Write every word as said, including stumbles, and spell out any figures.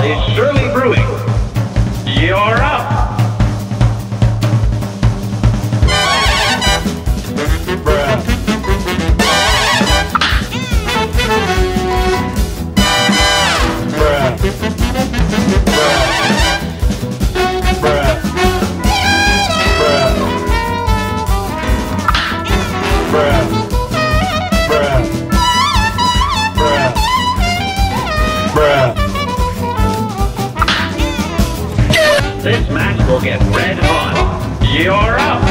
is surely brewing. You're up. Bruh. Bruh. Bruh. Bruh. Bruh. Bruh. Bruh. Bruh. This match will get red hot. You're up.